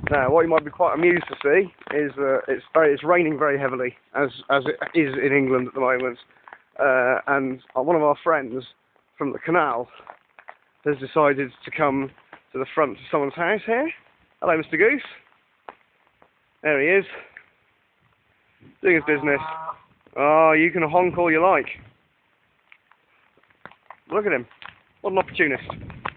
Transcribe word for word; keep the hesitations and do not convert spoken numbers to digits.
Now, what you might be quite amused to see is that it's very, it's raining very heavily, as as it is in England at the moment. Uh, and one of our friends from the canal has decided to come to the front of someone's house here. Hello, Mister Goose. There he is, doing his business. Oh, you can honk all you like. Look at him. What an opportunist.